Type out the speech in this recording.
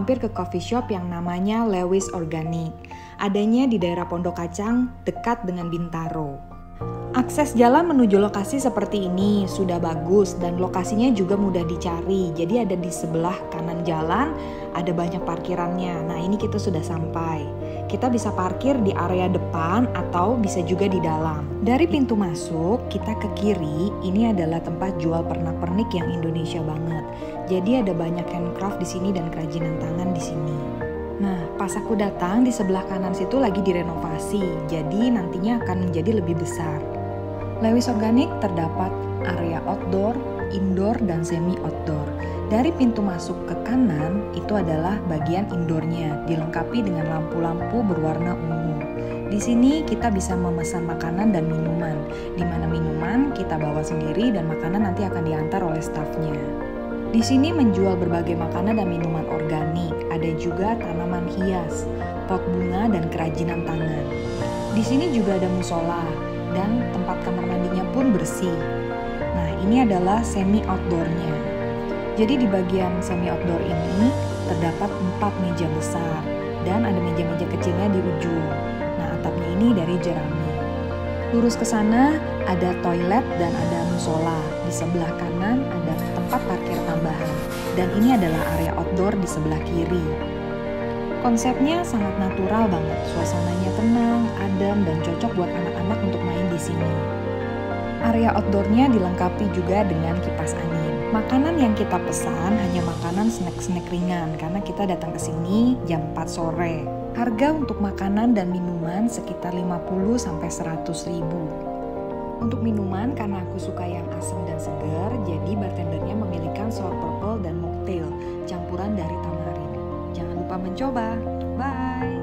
mampir ke coffee shop yang namanya Lewis Organic. Adanya di daerah Pondok Kacang, dekat dengan Bintaro. Akses jalan menuju lokasi seperti ini sudah bagus dan lokasinya juga mudah dicari. Jadi ada di sebelah kanan jalan, ada banyak parkirannya. Nah, ini kita sudah sampai. Kita bisa parkir di area depan atau bisa juga di dalam. Dari pintu masuk, kita ke kiri, ini adalah tempat jual pernak-pernik yang Indonesia banget. Jadi ada banyak handcraft di sini dan kerajinan tangan di sini. Nah, pas aku datang di sebelah kanan situ lagi direnovasi, jadi nantinya akan menjadi lebih besar. Lewis Organic terdapat area outdoor, indoor, dan semi-outdoor. Dari pintu masuk ke kanan, itu adalah bagian indoornya, dilengkapi dengan lampu-lampu berwarna ungu. Di sini kita bisa memesan makanan dan minuman, di mana minuman kita bawa sendiri dan makanan nanti akan diantar oleh stafnya. Di sini menjual berbagai makanan dan minuman organik, ada juga tanaman hias, pot bunga, dan kerajinan tangan. Di sini juga ada musola, dan tempat kamar mandinya pun bersih. Nah, ini adalah semi outdoornya. Jadi di bagian semi outdoor ini terdapat 4 meja besar dan ada meja-meja kecilnya di ujung. Nah, atapnya ini dari jerami. Lurus ke sana ada toilet dan ada musola. Di sebelah kanan ada tempat parkir tambahan dan ini adalah area outdoor di sebelah kiri. Konsepnya sangat natural banget, suasananya tenang, adem, dan cocok buat anak-anak untuk main di sini. Area outdoornya dilengkapi juga dengan kipas angin. Makanan yang kita pesan hanya makanan snack-snack ringan karena kita datang ke sini jam 4 sore. Harga untuk makanan dan minuman sekitar 50-100 ribu. Untuk minuman, karena aku suka yang asam dan segar, jadi bartendernya memilihkan sour purple dan mocktail, campuran dari tamarin. Jangan lupa mencoba. Bye!